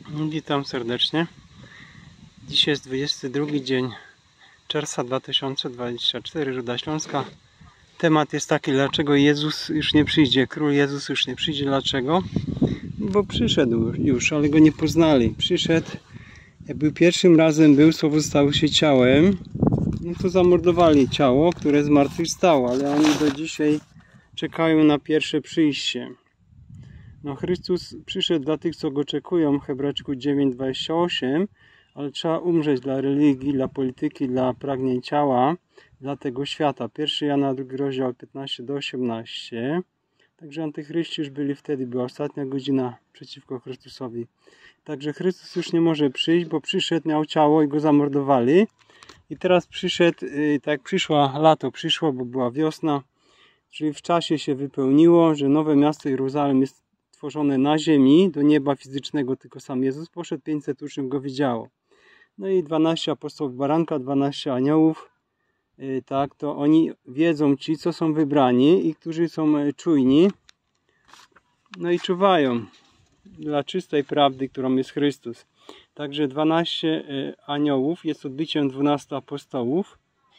Witam serdecznie. Dziś jest 22 dzień czerwca 2024, Ruda Śląska. Temat jest taki, dlaczego Jezus już nie przyjdzie, Król Jezus już nie przyjdzie. Dlaczego? Bo przyszedł już, ale go nie poznali. Przyszedł, jakby pierwszym razem był, Słowo stało się ciałem, no to zamordowali ciało, które zmartwychwstało, ale oni do dzisiaj czekają na pierwsze przyjście. No, Chrystus przyszedł dla tych, co go oczekują, Hebrajczyków 9:28, ale trzeba umrzeć dla religii, dla polityki, dla pragnień ciała, dla tego świata. 1 Jana 2 rozdział 15-18. Także antychryści już byli wtedy, była ostatnia godzina przeciwko Chrystusowi. Także Chrystus już nie może przyjść, bo przyszedł, miał ciało i go zamordowali. I teraz przyszedł, tak jak lato przyszło, bo była wiosna, czyli w czasie się wypełniło, że nowe miasto Jeruzalem jest tworzone na ziemi, do nieba fizycznego, tylko sam Jezus poszedł, 500 uczniów go widziało. No i 12 apostołów baranka, 12 aniołów, tak, to oni wiedzą, ci, co są wybrani i którzy są czujni, no i czuwają dla czystej prawdy, którą jest Chrystus. Także 12 aniołów jest odbiciem 12 apostołów.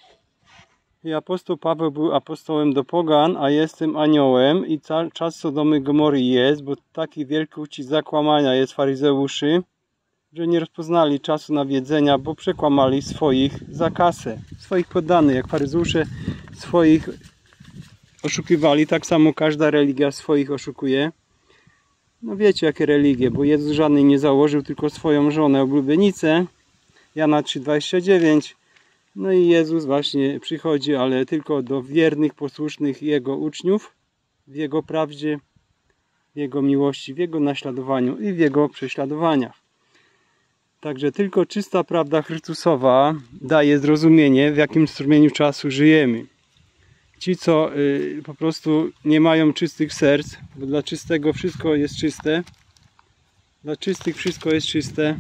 I apostoł Paweł był apostołem do pogan, a jestem aniołem i czas Sodomy i Gomory jest, bo taki wielki ucisk zakłamania jest faryzeuszy, że nie rozpoznali czasu nawiedzenia, bo przekłamali swoich za kasę, swoich poddanych, jak faryzeusze swoich oszukiwali, tak samo każda religia swoich oszukuje. No wiecie jakie religie, bo Jezus żadnej nie założył, tylko swoją żonę oblubienicę, Jana 3:29. No i Jezus właśnie przychodzi, ale tylko do wiernych, posłusznych Jego uczniów, w Jego prawdzie, w Jego miłości, w Jego naśladowaniu i w Jego prześladowaniach. Także tylko czysta prawda Chrystusowa daje zrozumienie, w jakim strumieniu czasu żyjemy. Ci, co po prostu nie mają czystych serc, bo dla czystego wszystko jest czyste, dla czystych wszystko jest czyste.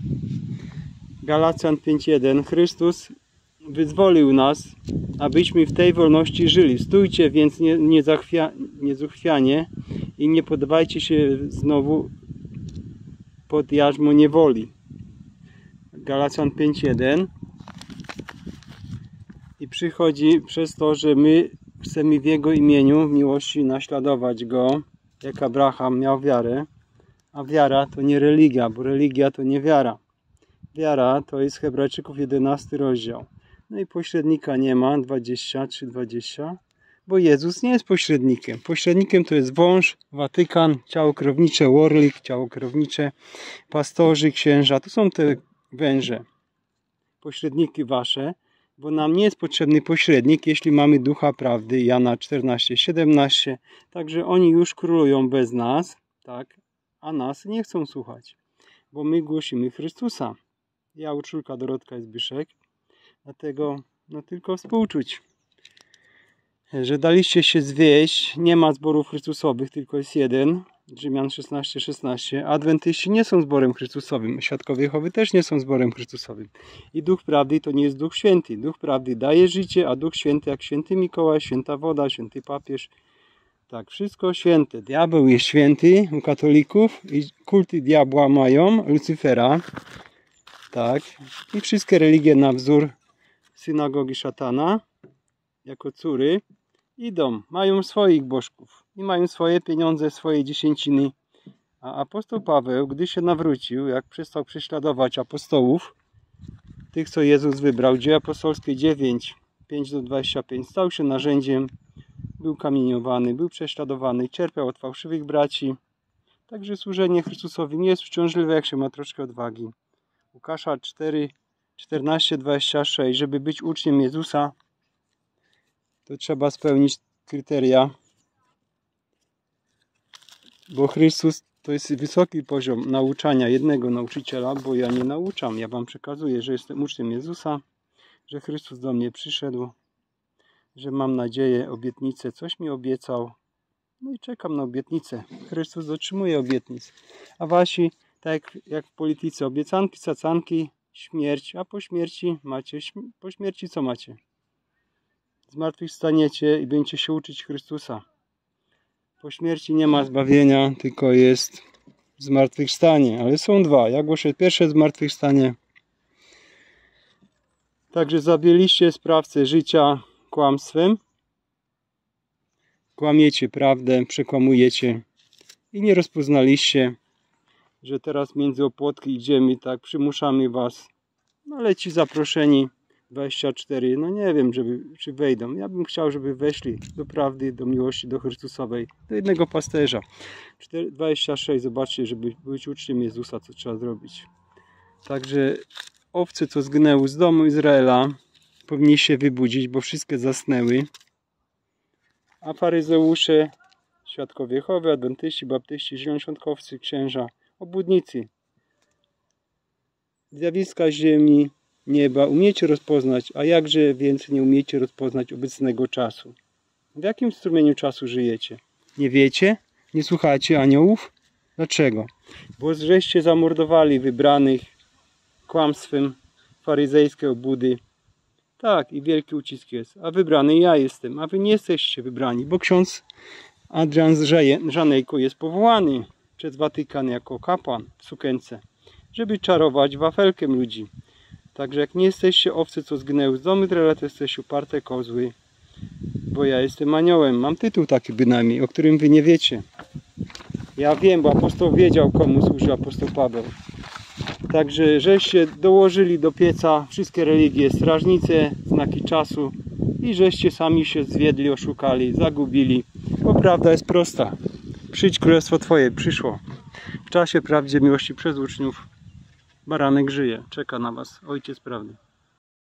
Galacjan 5:1. Chrystus wyzwolił nas, abyśmy w tej wolności żyli. Stójcie więc niezuchwianie i nie poddawajcie się znowu pod jarzmo niewoli. Galacjan 5:1. I przychodzi przez to, że my chcemy w Jego imieniu, w miłości naśladować Go, jak Abraham miał wiarę, a wiara to nie religia, bo religia to nie wiara. Wiara to jest Hebrajczyków 11 rozdział. No i pośrednika nie ma, 23:20, bo Jezus nie jest pośrednikiem. Pośrednikiem to jest wąż, Watykan, ciało krownicze, Orlik, ciało krownicze, pastorzy, księża. To są te węże, pośredniki wasze, bo nam nie jest potrzebny pośrednik, jeśli mamy Ducha Prawdy, Jana 14:17. Także oni już królują bez nas, tak, a nas nie chcą słuchać, bo my głosimy Chrystusa. Ja, uczulka Dorotka i Zbyszek. Dlatego no tylko współczuć, że daliście się zwieść. Nie ma zborów Chrystusowych, tylko jest jeden. Rzymian 16:16. Adwentyści nie są zborem Chrystusowym. Świadkowie Jehowy też nie są zborem Chrystusowym. I Duch Prawdy to nie jest Duch Święty. Duch Prawdy daje życie, a Duch Święty jak Święty Mikołaj, Święta Woda, Święty Papież. Tak, wszystko święte. Diabeł jest święty u katolików i kulty diabła mają, Lucyfera. Tak. I wszystkie religie na wzór synagogi szatana, jako córy, idą, mają swoich bożków i mają swoje pieniądze, swoje dziesięciny. A apostoł Paweł, gdy się nawrócił, jak przestał prześladować apostołów, tych, co Jezus wybrał, Dzieje apostolskie 9:5-25, stał się narzędziem, był kamieniowany, był prześladowany, cierpiał od fałszywych braci. Także służenie Chrystusowi nie jest uciążliwe, jak się ma troszkę odwagi. Łukasza 14:26, żeby być uczniem Jezusa, to trzeba spełnić kryteria, bo Chrystus to jest wysoki poziom nauczania jednego nauczyciela, bo ja nie nauczam, ja wam przekazuję, że jestem uczniem Jezusa, że Chrystus do mnie przyszedł, że mam nadzieję, obietnicę, coś mi obiecał, no i czekam na obietnicę. Chrystus dotrzymuje obietnic, a wasi, tak jak w polityce, obiecanki, cacanki, śmierć, a po śmierci macie, po śmierci co macie? Zmartwychwstaniecie i będziecie się uczyć Chrystusa. Po śmierci nie ma zbawienia, tylko jest zmartwychwstanie, ale są dwa. Ja głoszę pierwsze zmartwychwstanie. Także zabiliście sprawcę życia kłamstwem. Kłamiecie prawdę, przekłamujecie i nie rozpoznaliście, że teraz między opłotki idziemy, tak, przymuszamy was. No ale ci zaproszeni 24, no nie wiem, czy wejdą. Ja bym chciał, żeby weszli do prawdy, do miłości, do Chrystusowej, do jednego pasterza. 26, zobaczcie, żeby być uczniem Jezusa, co trzeba zrobić. Także owce, co zgnęły z domu Izraela, powinni się wybudzić, bo wszystkie zasnęły. A faryzeusze, świadkowie Jehowy, adwentyści, baptyści, zielonoświątkowcy, księża, obłudnicy, zjawiska ziemi, nieba umiecie rozpoznać, a jakże więcej nie umiecie rozpoznać obecnego czasu. W jakim strumieniu czasu żyjecie? Nie wiecie? Nie słuchacie aniołów? Dlaczego? Bo żeście zamordowali wybranych kłamstwem, faryzejskie obłudy. Tak, i wielki ucisk jest. A wybrany ja jestem, a wy nie jesteście wybrani, bo ksiądz Adrian z Żanejko jest powołany przez Watykan jako kapłan w sukience, żeby czarować wafelkiem ludzi. Także jak nie jesteście owce, co zgnęły z domu Izraela, to jesteście uparte kozły, bo ja jestem aniołem. Mam tytuł taki bynajmniej, o którym wy nie wiecie. Ja wiem, bo apostoł wiedział, komu służy apostoł Paweł. Także żeście dołożyli do pieca wszystkie religie, strażnice, znaki czasu i żeście sami się zwiedli, oszukali, zagubili. Bo prawda jest prosta. Przyjdź, królestwo Twoje, przyszło. W czasie prawdzie miłości przez uczniów baranek żyje. Czeka na was Ojciec prawdy.